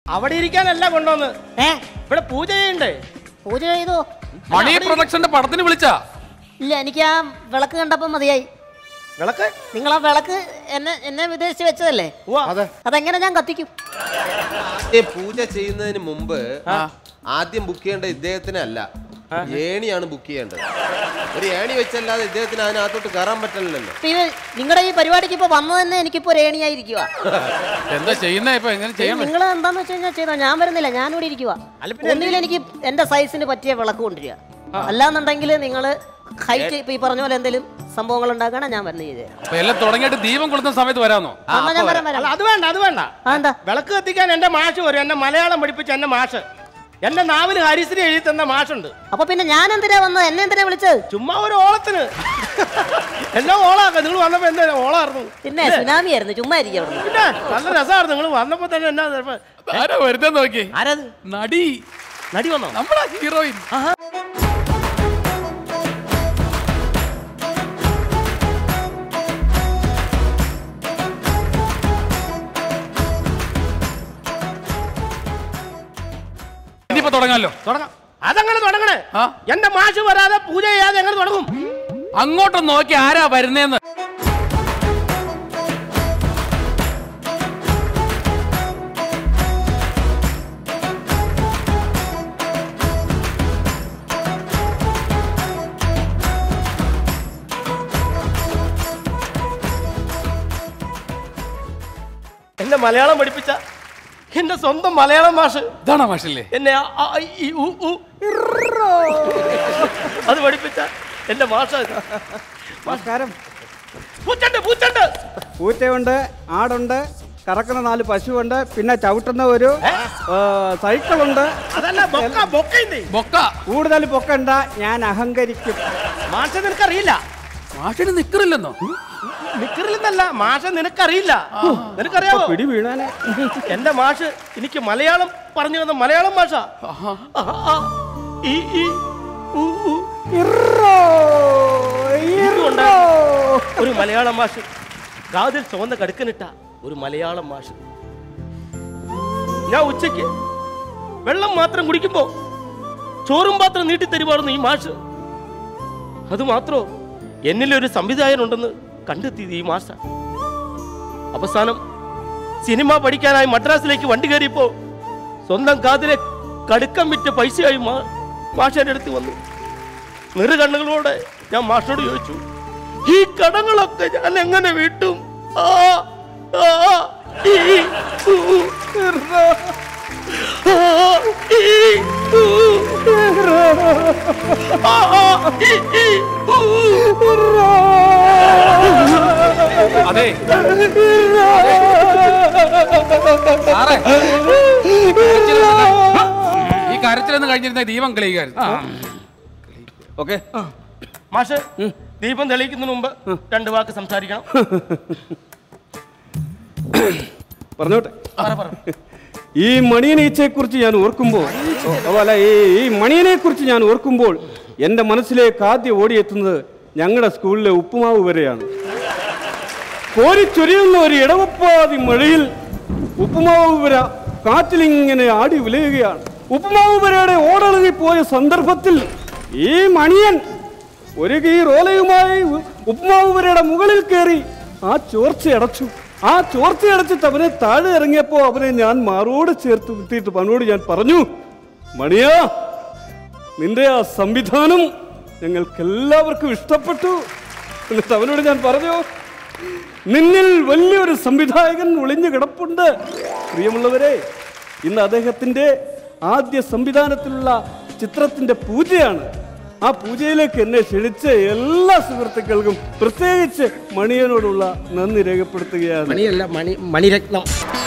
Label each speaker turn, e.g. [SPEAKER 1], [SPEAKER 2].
[SPEAKER 1] അവിടെ ഇരിക്കാനല്ല കൊണ്ടുവന്ന്. ഇവിടെ പൂജ ചെയ്യണ്ടേ?
[SPEAKER 2] പൂജ ചെയ്തോ?
[SPEAKER 3] മണി പ്രൊഡക്ഷന്റെ പടത്തിന് വിളിച്ചാ?
[SPEAKER 2] ഇല്ല, എനിക്ക് ആ വിളക്ക് കണ്ടപ്പോ മതിയായി.
[SPEAKER 1] വിളക്ക്?
[SPEAKER 2] നിങ്ങൾ ആ വിളക്ക് എന്നെ വിദേശിച്ച് വെച്ചതല്ലേ, അതെങ്ങനെ ഞാൻ കത്തിക്കും?
[SPEAKER 4] പൂജ ചെയ്യുന്നതിന് മുമ്പ് ആദ്യം ബുക്ക് ചെയ്യേണ്ട ഇദ്ദേഹത്തിനല്ല, ഏണിയാണ് ബുക്ക് ചെയ്യേണ്ടത്. ഒരു ഏണി വെച്ചല്ലാതെ ഇദ്ദേഹത്തിന് അതിനകത്തോട്ട് കയറാൻ പറ്റില്ലല്ലോ.
[SPEAKER 2] നിങ്ങളുടെ ഈ പരിപാടിക്ക് ഇപ്പൊ വന്നു തന്നെ എനിക്കിപ്പോ ഒരു ഏണിയായിരിക്കുക.
[SPEAKER 3] എന്താ ചെയ്യുന്ന ഇപ്പൊ? എങ്ങനെ ചെയ്യാൻ?
[SPEAKER 2] നിങ്ങൾ എന്താന്ന് വെച്ച് കഴിഞ്ഞാൽ ചെയ്തോ, ഞാൻ വരുന്നില്ല, ഞാനിവിടെ ഇരിക്കുക. ഒന്നുകിൽ എനിക്ക് എന്റെ സൈസിന് പറ്റിയ വിളക്ക് കൊണ്ടുവരിക, അല്ലാന്നുണ്ടെങ്കിൽ നിങ്ങൾ ഹൈറ്റ് ഇപ്പൊ ഈ പറഞ്ഞ പോലെ എന്തെങ്കിലും സംഭവങ്ങൾ ഉണ്ടാക്കണം, ഞാൻ വരുന്ന ചെയ്തേരാം.
[SPEAKER 3] എല്ലാം തുടങ്ങിയിട്ട് ദീപം കൊളുത്തുന്ന സമയത്ത് വരാന്നോ?
[SPEAKER 1] അത് വേണ്ട, അത് വേണ്ട. വിളക്ക് കത്തിക്കാൻ എന്റെ മാഷ് വരും, എന്നെ മലയാളം പഠിപ്പിച്ച എന്റെ മാഷ്. എന്റെ നാവില് ഹരിശ്രീ എഴുതി തന്ന മാഷുണ്ട്.
[SPEAKER 2] അപ്പൊ പിന്നെ ഞാൻ എന്തിനാ വന്നത്? എന്നെ എന്തിനാ വിളിച്ചത്?
[SPEAKER 1] ചുമ്മാ ഒരു ഓളത്തിന്. എല്ലാം ഓളാക്ക. നിങ്ങൾ വന്നപ്പോ എന്താ ഓളായിരുന്നു?
[SPEAKER 2] പിന്നെ സുനാമി ആയിരുന്നു, ചുമ്മാ ഇരിക്കും.
[SPEAKER 1] പിന്നെ നല്ല രസമായിരുന്നു. നിങ്ങൾ വന്നപ്പോ തന്നെ എന്നാ
[SPEAKER 3] വരുന്ന നോക്കി.
[SPEAKER 1] ആരത്?
[SPEAKER 3] നടി.
[SPEAKER 1] നടി വന്നോ?
[SPEAKER 3] നമ്മളാ ഹീറോയിൻ. ഇനിയിപ്പോ തുടങ്ങാലോ?
[SPEAKER 1] തുടങ്ങാം. അതങ്ങനെ തുടങ്ങണേ. എന്റെ മാഷ് വരാതെ പൂജ ചെയ്യാതെ എങ്ങനെ തുടങ്ങും?
[SPEAKER 3] അങ്ങോട്ട് നോക്കി ആരാ വരുന്നേന്ന്.
[SPEAKER 1] എന്നെ മലയാളം പഠിപ്പിച്ച എന്റെ സ്വന്തം മലയാളം മാഷ്.
[SPEAKER 3] ഇതാണോ മാഷല്ലേ?
[SPEAKER 1] എന്നെ അത് പഠിപ്പിച്ച എന്റെ മാഷ.
[SPEAKER 5] നമസ്കാരം.
[SPEAKER 1] പൂച്ചയുണ്ട്,
[SPEAKER 5] ആടുണ്ട്, കറക്കുന്ന 4 പശുവുണ്ട്, പിന്നെ ചവിട്ടുന്ന ഒരു സൈക്കിളുണ്ട്. കൂടുതൽ പൊക്കണ്ട, ഞാൻ അഹങ്കരിക്കും.
[SPEAKER 1] മാഷ നിനക്കറിയില്ല?
[SPEAKER 3] മാഷിന് നിക്കറില്ലെന്നോ?
[SPEAKER 1] നിക്കറില്ലെന്നല്ല, മാഷ നിനക്കറിയില്ല. നിനക്കറിയാമോ?
[SPEAKER 5] പിടി വീണാനെ.
[SPEAKER 1] എന്റെ മാഷ് എനിക്ക് മലയാളം പറഞ്ഞു തന്ന മലയാളം മാഷ. ഒരു മലയാളം മാഷ്, കാതിൽ ചുവന്ന കടുക്കനിട്ട ഒരു മലയാളം മാഷ്. ഞാൻ ഉച്ചയ്ക്ക് വെള്ളം മാത്രം കുടിക്കുമ്പോ ചോറും പാത്രം നീട്ടിത്തരുമായിരുന്നു ഈ മാഷ്. അത് മാത്രോ, എന്നിലൊരു സംവിധായകനുണ്ടെന്ന് കണ്ടെത്തിയത് ഈ മാഷ. അവസാനം സിനിമ പഠിക്കാനായി മദ്രാസിലേക്ക് വണ്ടി കയറിയപ്പോ സ്വന്തം കാതിലെ കടുക്കം വിറ്റ് പൈസയായി മാഷന്റെ അടുത്ത് വന്നു. നിറുകണ്ണുകളോടെ ഞാൻ മാഷോട് ചോദിച്ചു, ഈ കടങ്ങളൊക്കെ ഞാൻ എങ്ങനെ വീട്ടും?
[SPEAKER 3] അതെ, ഈ കരച്ചിലൊന്നും കഴിഞ്ഞിരുന്ന ദീപം കളിക്കായിരുന്നു.
[SPEAKER 5] ഓക്കെ
[SPEAKER 1] മാഷ്, ദീപം തെളിയിക്കുന്നതിന് മുമ്പ് 2 വാക്ക് സംസാരിക്കണം.
[SPEAKER 5] പറഞ്ഞോട്ടെ. ഈ മണിയനീച്ചയെ കുറിച്ച് ഞാൻ ഓർക്കുമ്പോൾ, അല്ല ഈ മണിയനെ കുറിച്ച് ഞാൻ ഓർക്കുമ്പോൾ എൻ്റെ മനസ്സിലേക്ക് ആദ്യം ഓടിയെത്തുന്നത് ഞങ്ങളുടെ സ്കൂളിലെ ഉപ്പുമാവ് വരെയാണ്. കോരിച്ചൊരിയുന്ന ഒരു ഇടവപ്പാതി മഴയിൽ ഉപ്പുമാവ് വര കാറ്റിലിങ്ങനെ ആടി വിലയുകയാണ്. ഉപ്പുമാവ് വരയുടെ ഓടളകിപ്പോയ സന്ദർഭത്തിൽ ഈ മണിയൻ ഒരു കീറോലയുമായി ഉപ്പുമാവ് വരയുടെ മുകളിൽ കയറി ആ ചോർച്ചയടച്ചു. ആ ചോർച്ചയടച്ചിട്ട് അവനെ താഴെ ഇറങ്ങിയപ്പോൾ അവനെ ഞാൻ മാറോട് ചേർത്ത് നിർത്തിയിട്ട് അവനോട് ഞാൻ പറഞ്ഞു, മണിയാ, നിന്റെ ആ സംവിധാനം ഞങ്ങൾക്കെല്ലാവർക്കും ഇഷ്ടപ്പെട്ടു. എന്നിട്ട് അവനോട് ഞാൻ പറഞ്ഞു, നിന്നിൽ വലിയൊരു സംവിധായകൻ ഒളിഞ്ഞു കിടപ്പുണ്ട്. പ്രിയമുള്ളവരെ, ഇന്ന് അദ്ദേഹത്തിൻ്റെ ആദ്യ സംവിധാനത്തിലുള്ള ചിത്രത്തിൻ്റെ പൂജയാണ്. ആ പൂജയിലേക്ക് എന്നെ ക്ഷണിച്ച എല്ലാ സുഹൃത്തുക്കൾക്കും പ്രത്യേകിച്ച് മണിയനോടുള്ള നന്ദി രേഖപ്പെടുത്തുകയാണ്.
[SPEAKER 1] മണിയല്ല, മണിരത്നം.